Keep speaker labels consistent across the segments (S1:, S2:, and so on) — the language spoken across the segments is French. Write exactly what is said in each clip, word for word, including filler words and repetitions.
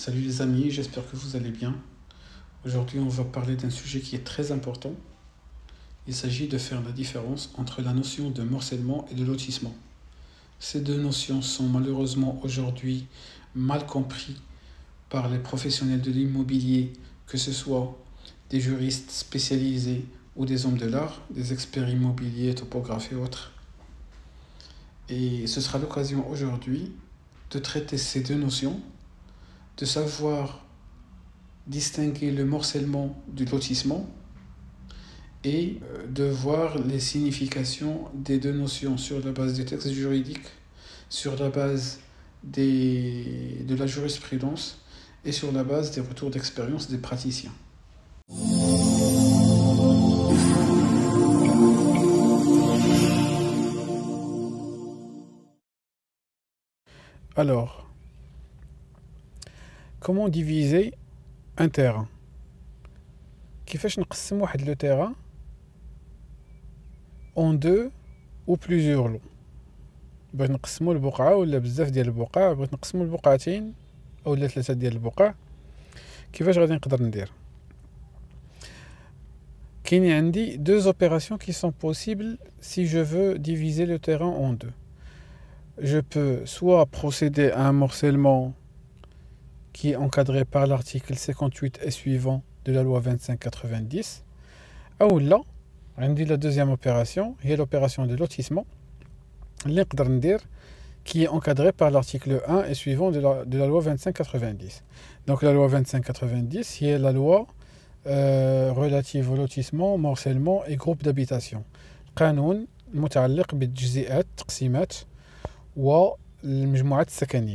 S1: Salut les amis, j'espère que vous allez bien. Aujourd'hui, on va parler d'un sujet qui est très important. Il s'agit de faire la différence entre la notion de morcellement et de lotissement. Ces deux notions sont malheureusement aujourd'hui mal comprises par les professionnels de l'immobilier, que ce soit des juristes spécialisés ou des hommes de l'art, des experts immobiliers, topographes et autres. Et ce sera l'occasion aujourd'hui de traiter ces deux notions, de savoir distinguer le morcellement du lotissement et de voir les significations des deux notions sur la base des textes juridiques, sur la base des, de la jurisprudence et sur la base des retours d'expérience des praticiens. Alors, comment diviser un terrain? كيفاش نقسم واحد لو terrain en deux ou plusieurs lots؟ بغيت نقسمو البقعة ولا بزاف ديال البقع، بغيت نقسمو البقعتين اولا ثلاثة ديال البقع، كيفاش غادي نقدر ندير؟ كاين عندي deux opérations qui sont possibles si je veux diviser le terrain en deux. Je peux soit procéder à un morcellement qui est encadré par l'article cinquante-huit et suivant de la loi vingt-cinq quatre-vingt-dix, ou là, la deuxième opération, est l'opération de lotissement, qui est encadrée par l'article un et suivant de la, de la loi vingt-cinq quatre-vingt-dix. Donc la loi vingt-cinq quatre-vingt-dix, c'est la loi euh, relative au lotissement, morcellement et groupe d'habitation. قانون متعلق بالتجزئات التقسيمات والمجموعات السكنية.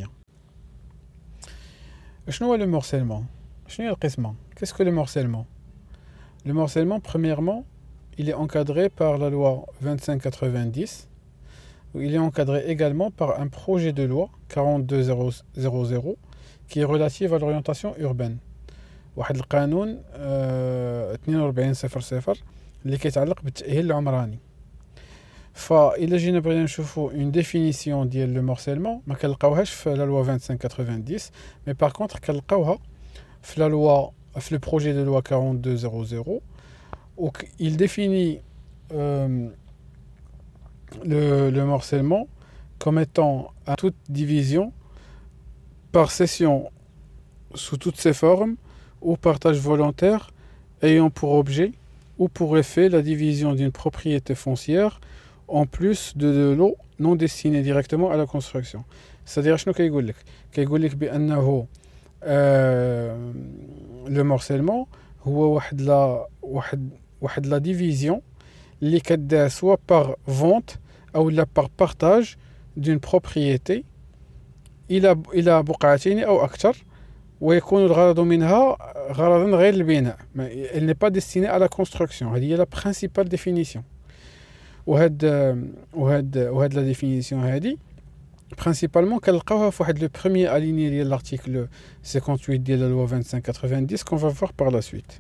S1: شنو هو le morcellement? شنو هي القسمة? Qu'est-ce que le morcellement? Le morcellement, premièrement, il est encadré par la loi vingt-cinq quatre-vingt-dix. Il est encadré également par un projet de loi quarante-deux mille qui est relatif à l'orientation urbaine. واحد القانون اثنين وأربعين صفر صفر اللي كيتعلق بالتأهيل العمراني. فإلا جينا بغينا نشوفو une définition ديال le morcellement ما كنلقاوهاش في la loi vingt-cinq quatre-vingt-dix, mais par contre كنلقاوها في la loi في le projet de loi quarante-deux mille où il définit euh, le, le morcellement comme étant à toute division par cession sous toutes ses formes ou partage volontaire ayant pour objet ou pour effet la division d'une propriété foncière en plus de, de lots non destinés directement à la construction. C'est-à-dire شنو كيقول لك؟ كيقول لك بأنه euh, le morcellement هو واحد لا واحد واحد لا division اللي كدار soit par vente ou la par partage d'une propriété إلى إلى بقعتين أو أكثر ويكون الغرض منها غرضا غير البناء. Elle n'est pas destinée à la construction. هذه هي la principale définition. وهاد وهاد وهاد la définition هذه principalement كنلقاوها في واحد le premier aligné ديال l'article cinquante-huit ديال la loi vingt-cinq quatre-vingt-dix qu'on va voir par la suite.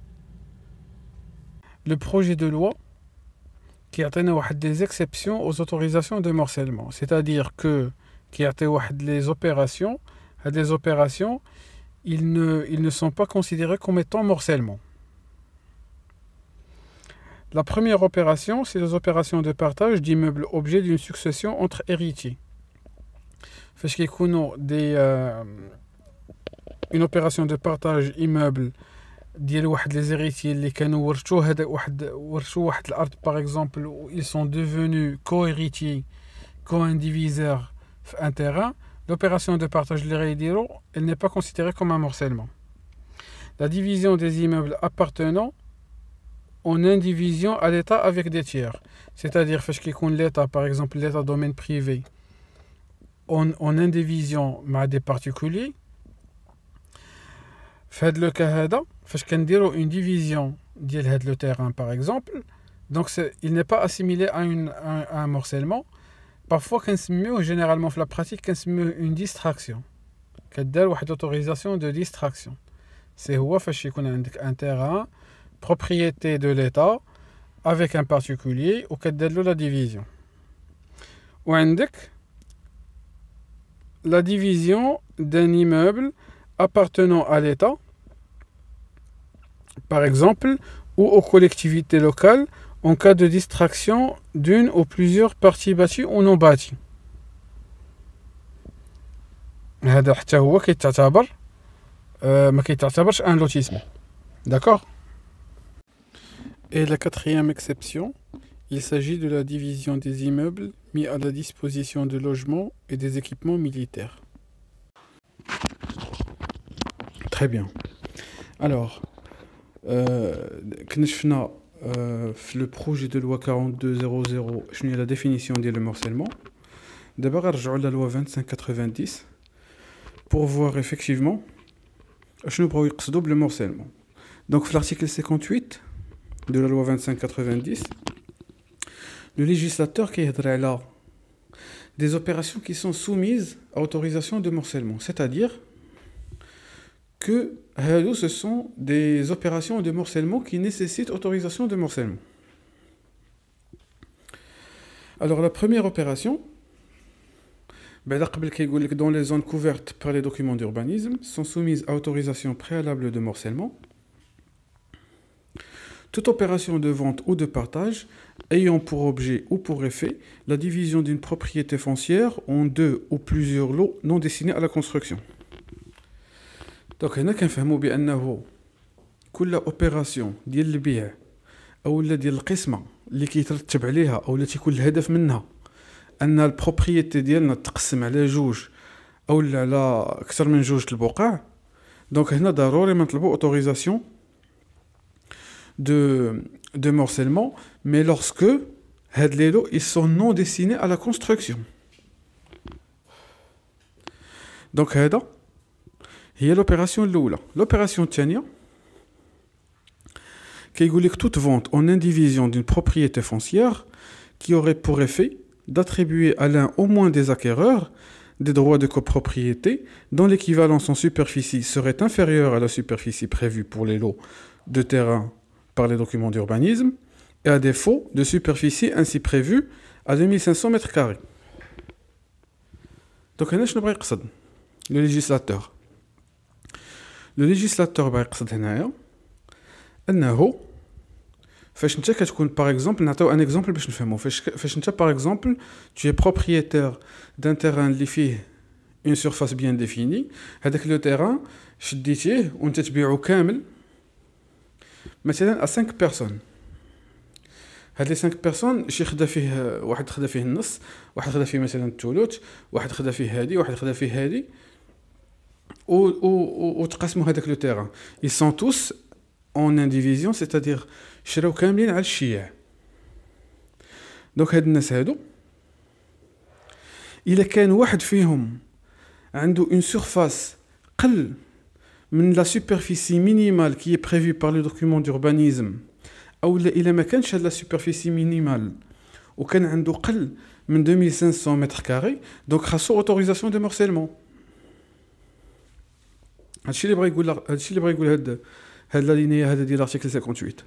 S1: Le projet de loi qui يعطينا واحد des exceptions aux autorisations de morcellement, c'est-à-dire que كيعطي واحد les opérations, هاد les opérations ils ne ils ne sont pas considérés comme étant morcellement. La première opération, c'est les opérations de partage d'immeubles objets d'une succession entre héritiers. فاش كيكونوا des euh, une opération de partage immeuble ديال واحد les héritiers اللي كانوا ورثوا هذا واحد ورثوا واحد الارض par exemple où ils sont devenus co-héritiers co-indiviseurs في un terrain, l'opération de partage اللي غيديروا elle n'est pas considérée comme un morcellement. La division des immeubles appartenant en indivision à l'État avec des tiers, c'est-à-dire فاش كيكون l'État par exemple l'État domaine privé en, en indivision مع des particuliers. في هذا لو كا هذا فاش كنديروا une division ديال هذا le terrain par exemple, donc il n'est pas assimilé à, une, à un morcellement. Parfois كنسميوه généralement في la pratique كنسميوه une distraction. كدار واحد autorisation de distraction. c'est هو فاش يكون عندك un terrain propriété de l'État avec un particulier وكدير له la division. وعندك la division d'un immeuble appartenant à l'État, par exemple, ou aux collectivités locales en cas de distraction d'une ou plusieurs parties bâties ou non bâties. هذا حتى هو كيتعتبر euh, ما كيتعتبرش un lotissement. D'accord? Et la quatrième exception, il s'agit de la division des immeubles mis à la disposition de logements et des équipements militaires. Très bien. Alors, كنشفنا في le projet de loi quarante-deux zéro zéro شنو هي la définition ديال le morcellement. D'abord, غنرجعوا la loi vingt-cinq quatre-vingt-dix pour voir effectivement شنو بغاو يقصدوا بلو morcellement. Donc, في l'article cinquante-huit de la loi vingt-cinq quatre-vingt-dix, le législateur qui est là des opérations qui sont soumises à autorisation de morcellement, c'est-à-dire que ce sont des opérations de morcellement qui nécessitent autorisation de morcellement. Alors la première opération, dans les zones couvertes par les documents d'urbanisme, sont soumises à autorisation préalable de morcellement. Toute opération de vente ou de partage ayant pour objet ou pour effet la division d'une propriété foncière en deux ou plusieurs lots non destinés à la construction. Donc هنا كنفهموا بأنه كل اوبيراسيون ديال البيع او ديال القسمه اللي كيترتب عليها او اللي تيكون الهدف منها ان البروبريتي ديالنا تقسم على جوج او على اكثر من جوج البقع. دونك هنا ضروري ما نطلبوا اوتوريزاسيون de de morcellement, mais lorsque هاد les lots ils sont non destinés à la construction. Donc هذا هي l'opération الأولى. L'opération الثانية كيقول لك toute vente en indivision d'une propriété foncière qui aurait pour effet d'attribuer à l'un au moins des acquéreurs des droits de copropriété dont l'équivalence en superficie serait inférieure à la superficie prévue pour les lots de terrain par les documents d'urbanisme et à défaut de superficie ainsi prévue à deux mille cinq cents mètres carrés. Donc هنا شنو بغا يقصد le législateur. Le législateur بغا يقصد هنايا انه فاش انت كتكون par exemple نعطيو ان exemple باش نفهمو فاش فاش انت par exemple tu es propriétaire d'un terrain اللي فيه une surface bien définie, هذاك لو terrain شديتيه وانت تبيعو كامل مثلا à cinq personnes. هاد لي cinq personnes شي خدا فيه واحد خدا فيه النص، واحد خدا فيه مثلا الثلث، واحد خدا فيه هادي، واحد خدا فيه هادي و و وتقسموا هذاك لو terrain. Ils sont tous en indivision, c'est-à-dire شراو كاملين على الشيع. دونك هاد الناس هادو الا كان واحد فيهم عنده une surface قل من la superficie minimale qui est prévue par le document d'urbanisme او الا ما كانش هاد la superficie minimale وكان عنده قل من deux mille cinq cents mètres carrés, donc خاصو autorisation de morcellement. هادشي اللي بغا يقول هادشي اللي بغا يقول هاد هاد لا لينيه هذا ديال l'article cinquante-huit.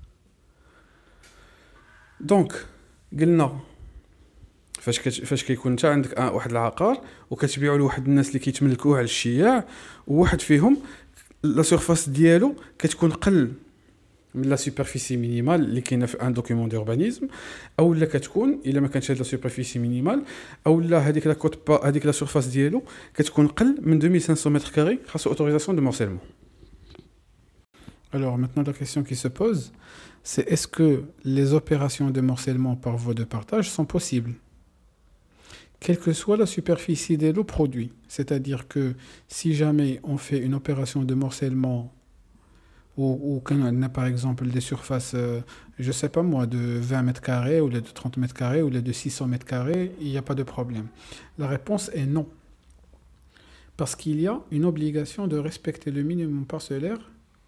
S1: دونك قلنا فاش كت... فاش كيكون انت عندك واحد العقار وكتبيعو لواحد الناس اللي كيتملكوه على الشياع وواحد فيهم لا سيرفاس ديالو كتكون قل من لا سوبرفيسي مينيمال اللي كاينه في ان دوكيومون دوربانيزم او لا كتكون الا ما كانش هاد لا سوبرفيسي مينيمال او لا هذيك لا كوت با هذيك لا سيرفاس ديالو كتكون قل من deux mille cinq cents mètres carrés خاصو autorisation de morcellement. Alors maintenant la question qui se pose, c'est est-ce que les opérations de morcellement par voie de partage sont possibles quelle que soit la superficie des lots produits. C'est-à-dire que si jamais on fait une opération de morcellement ou, ou qu'on a par exemple des surfaces, euh, je sais pas moi, de vingt mètres carrés ou de trente mètres carrés ou de six cents mètres carrés, il n'y a pas de problème. La réponse est non. Parce qu'il y a une obligation de respecter le minimum parcellaire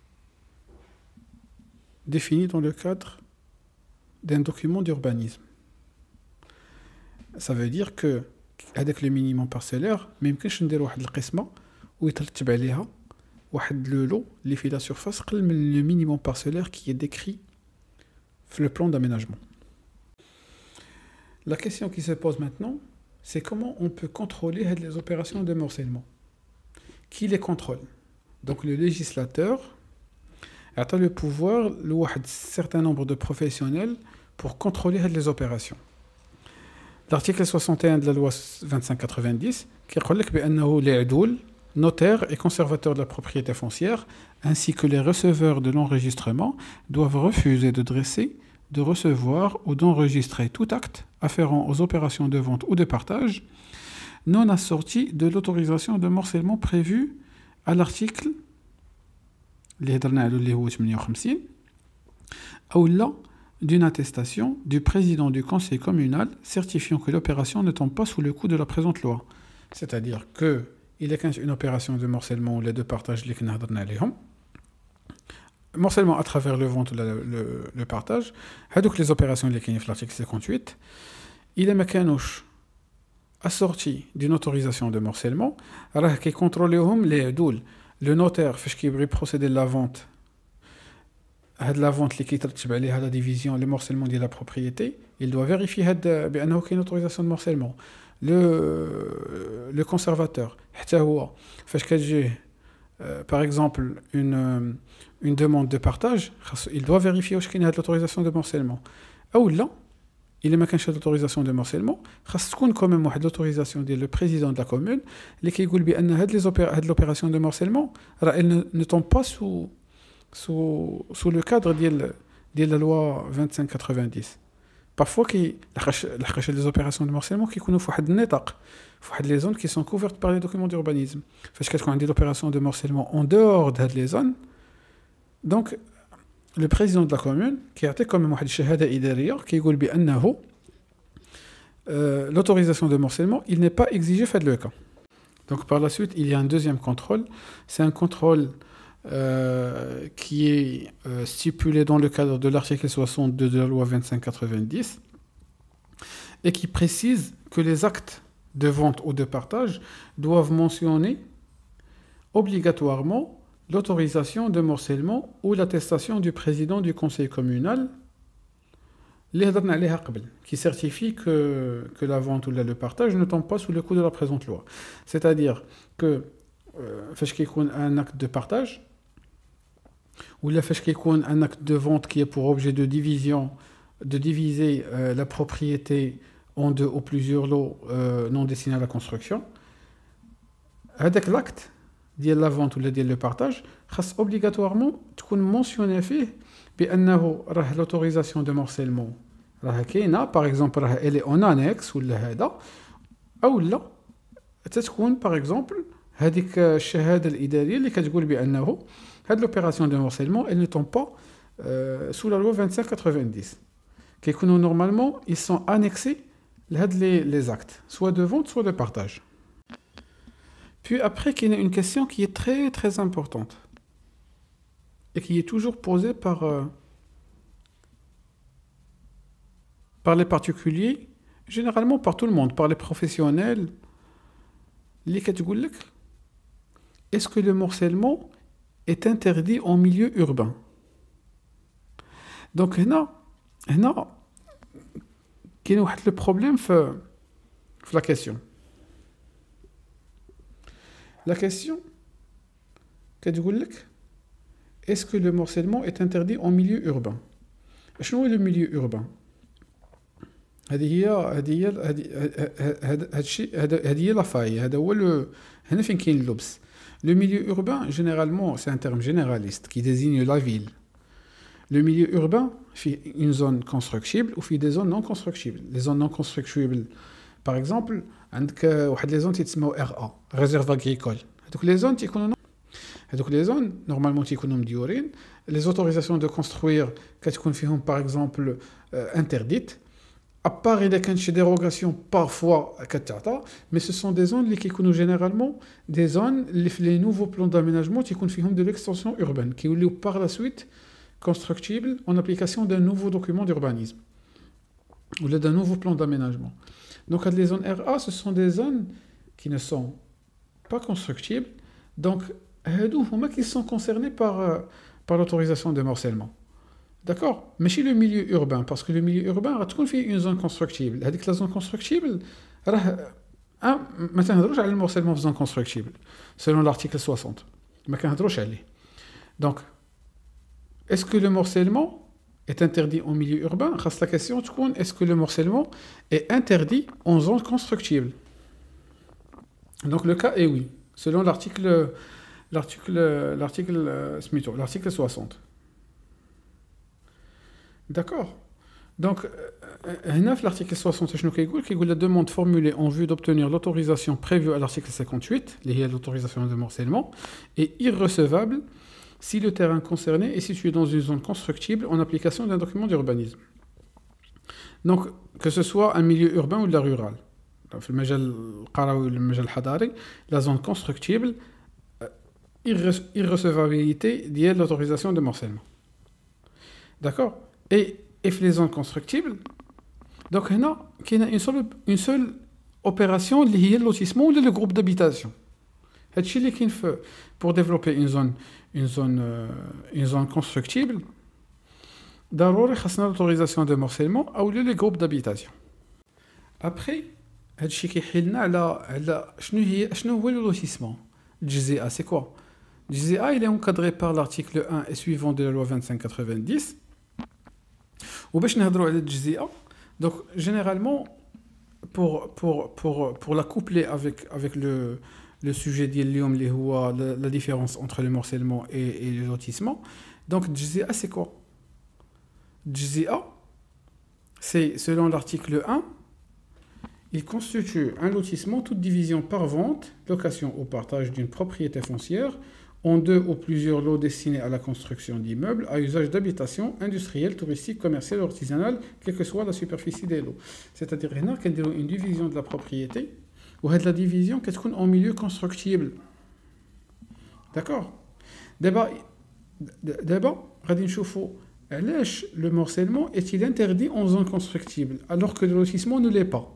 S1: défini dans le cadre d'un document d'urbanisme. Ça veut dire que avec le minimum parcellaire ما يمكنش ندير واحد القسمه ويترتب عليها واحد لو لو اللي فيه لا سيرفاس قل من le minimum parcellaire qui est décrit في le plan d'aménagement. La question qui se pose maintenant, c'est comment on peut contrôler les opérations de morcellement. Qui les contrôle? Donc le législateur a le pouvoir, un certain nombre de professionnels pour contrôler les opérations. L'article soixante et un de la loi vingt-cinq quatre-vingt-dix qui dit que les adouls, notaires et conservateurs de la propriété foncière, ainsi que les receveurs de l'enregistrement, doivent refuser de dresser, de recevoir ou d'enregistrer tout acte afférent aux opérations de vente ou de partage non assorti de l'autorisation de morcellement prévue à l'article ou là d'une attestation du président du conseil communal certifiant que l'opération ne tombe pas sous le coup de la présente loi. C'est-à-dire que il y a une opération de morcellement ou les deux partages les morcellement à travers le vente ou le, le, le partage, donc les opérations les l'article cinquante-huit, il est mécanouche assorti d'une autorisation de morcellement, alors qui contrôle les doules. Le notaire fait qu'il veut procéder de la vente, de la vente qui est à la division, le morcellement de la propriété, il doit vérifier qu'il y a une autorisation de morcellement. Le, le conservateur, fait qu'il y a par exemple une, une demande de partage, il doit vérifier qu'il y a l'autorisation de morcellement. Ou là, il n'y a pas d'autorisation de morcellement, il y a quand même l'autorisation du président de la commune qui dit que l'opération de morcellement ne, ne tombe pas sous, sous, sous le cadre de, de la loi vingt-cinq quatre-vingt-dix. Parfois, il y a des opérations de morcellement qui sont dans les zones qui sont couvertes par les documents d'urbanisme. Parce qu'il y a des opérations de morcellement en dehors de ces zones. Donc, le président de la commune, qui a été quand même une shahada idariya, qui dit que euh, l'autorisation de morcellement, il n'est pas exigé fait le cas. Donc, par la suite, il y a un deuxième contrôle. C'est un contrôle euh, qui est euh, stipulé dans le cadre de l'article soixante-deux de la loi vingt-cinq quatre-vingt-dix et qui précise que les actes de vente ou de partage doivent mentionner obligatoirement l'autorisation de morcellement ou l'attestation du président du conseil communal qui certifie que, que la vente ou le partage ne tombe pas sous le coup de la présente loi. C'est-à-dire que euh, un acte de partage ou là un acte de vente qui est pour objet de division, de diviser euh, la propriété en deux ou plusieurs lots euh, non destinés à la construction, avec l'acte de la vente ou le partage, خاص obligatoirement تكون mentionné فيه بأنه راه l'autorisation de morcellement راه كاينه par exemple راه elle est en annexe ولا هذا أو لا تتكون par exemple هذيك الشهاده الإدارية اللي كتقول بأنه هذه l'opération de morcellement elle ne tombe pas euh, sous la loi vingt-cinq quatre-vingt-dix كيكونوا normalement ils sont annexés les, les actes soit de vente soit de partage. Puis après, il y a une question qui est très très importante et qui est toujours posée par, euh, par les particuliers, généralement par tout le monde, par les professionnels. Est-ce que le morcellement est interdit en milieu urbain? Donc, là, là, il y a le problème في la question. La question, est-ce que le morcellement est interdit en milieu urbain? Qu'est-ce que le milieu urbain? هذه هي هذه هي هذا الشيء هذا هذه هي لا فاي هذا هو هنا فين كاين اللبس. Le milieu urbain, généralement, c'est un terme généraliste qui désigne la ville. Le milieu urbain fait une zone constructible ou fait des zones non constructibles. Les zones non constructibles, par exemple, عندك واحد لي زون تيتسموا R A, réserve agricole. هذوك لي زون تيكونوا هذوك لي زون نورمالمون تيكونوا مديورين. Les autorisations de construire كتكون فيهم par exemple euh, interdites. À part il y a des dérogations parfois كتعطى, mais ce sont des zones qui sont généralement des zones les nouveaux plans d'aménagement qui sont de l'extension urbaine qui sont par la suite constructibles en application d'un nouveau document d'urbanisme ou d'un nouveau plan d'aménagement. Donc les zones R A, ce sont des zones qui ne sont pas constructibles, donc qui sont concernés par, par l'autorisation de morcellement. D'accord? Mais chez le milieu urbain, parce que le milieu urbain a toujours fait une zone constructible. Avec la zone constructible, maintenant on a le morcellement en zone constructible, selon l'article soixante. ما كنهضروش عليه. Donc, est-ce que le morcellement est interdit en milieu urbain? La question تكون est-ce que le morcellement est interdit en zone constructible? Donc le cas est oui, selon l'article l'article l'article l'article soixante. D'accord. Donc, l'article soixante, la demande formulée en vue d'obtenir l'autorisation prévue à l'article cinquante-huit, l'autorisation de morcellement, est irrecevable si le terrain concerné est situé dans une zone constructible en application d'un document d'urbanisme. Donc, que ce soit un milieu urbain ou de la rurale, la zone constructible, irrecevabilité de l'autorisation de morcellement. D'accord. Et Et les zones constructibles, donc il y a une seule, une seule opération qui est le lotissement ou le groupe d'habitation. C'est ce qu'il faut pour développer une zone, une zone, une zone constructible. D'abord, il y a l'autorisation de morcellement ou le groupe d'habitation. Après, ce qui est le lotissement. Le J Z A, c'est quoi? Le J Z A, il est encadré par l'article un et suivant de la loi vingt-cinq quatre-vingt-dix. وباش نهضروا على التجزئه donc généralement pour pour pour pour la coupler avec avec le le sujet ديال اليوم اللي هو la différence entre le morcellement et, et le lotissement. Donc التجزئه c'est quoi? التجزئه c'est selon l'article un, il constitue un lotissement toute division par vente, location ou partage d'une propriété foncière en deux ou plusieurs lots destinés à la construction d'immeubles à usage d'habitation, industriel, touristique, commercial ou artisanal, quelle que soit la superficie des lots. C'est-à-dire qu'il y a une division de la propriété, ou la division qui est en milieu constructible. D'accord. D'abord, d'abord, le morcellement est-il interdit en zone constructible, alors que le lotissement ne l'est pas?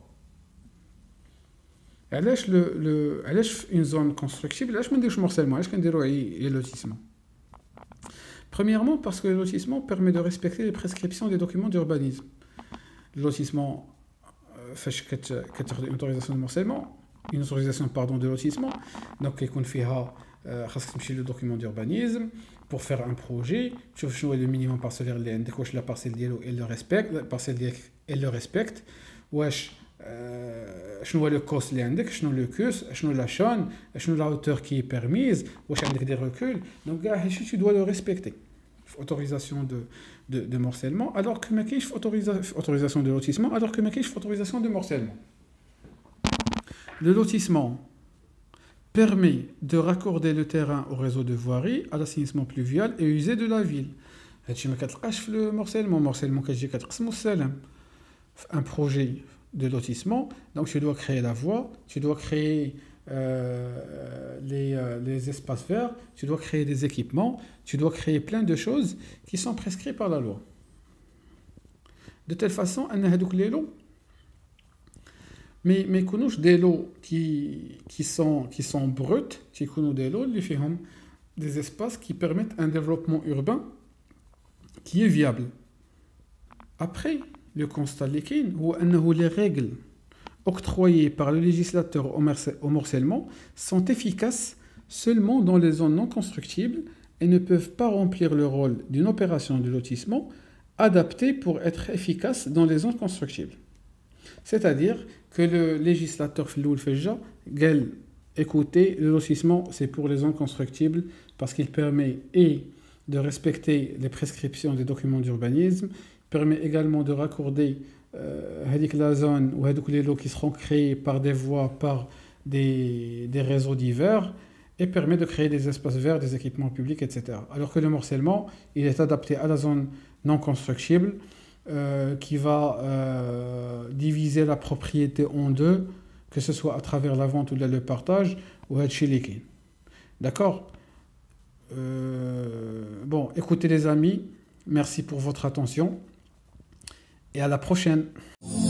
S1: علاش le le علاش une zone constructible علاش ما نديروش morcellement علاش كنديروا غير lotissement? Premièrement parce que le lotissement permet de respecter les prescriptions des documents d'urbanisme. Le lotissement فاش كتاخذ une autorisation de morcellement, une autorisation pardon de lotissement, donc يكون فيها خاصك تمشي le document d'urbanisme pour faire un projet, تشوف شنو هو le minimum parcellaire اللي عندك, واش la parcelle ديالو elle le respecte, la parcelle ديالك elle le respecte, واش شنو هو لو كوست اللي عندك, شنو لو كوس, شنو لا شان, شنو لا hauteur qui est permise, واش عندك دي recul. Donc كاع هادشي tu dois le respecter. Autorisation de de de morcellement alors que ما كاينش autorisation de lotissement alors que ما كاينش autorisation de morcellement. Le lotissement permet de raccorder le terrain au réseau de voirie, à l'assainissement pluvial et usé de la ville. هادشي ما كتلقاش في le morcellement. Morcellement كتجي كتقسم السلام. Un projet de lotissement, donc tu dois créer la voie, tu dois créer euh, les, euh, les espaces verts, tu dois créer des équipements, tu dois créer plein de choses qui sont prescrites par la loi. De telle façon, on a les lots, mais mais connaissons des lots qui qui sont qui sont bruts, qui connaissent des lots, qui font des espaces qui permettent un développement urbain qui est viable. Après, le constat liquide ou les règles octroyées par le législateur au morcellement sont efficaces seulement dans les zones non constructibles et ne peuvent pas remplir le rôle d'une opération de lotissement adaptée pour être efficace dans les zones constructibles. C'est-à-dire que le législateur Filoul Fejja, écoutez, le lotissement c'est pour les zones constructibles parce qu'il permet et de respecter les prescriptions des documents d'urbanisme, permet également de raccorder euh, la zone ou les lots qui seront créés par des voies, par des, des réseaux divers, et permet de créer des espaces verts, des équipements publics, et cetera. Alors que le morcellement, il est adapté à la zone non constructible, euh, qui va euh, diviser la propriété en deux, que ce soit à travers la vente ou le partage, ou chez les D'accord. euh, Bon, écoutez les amis, merci pour votre attention. Et à la prochaine.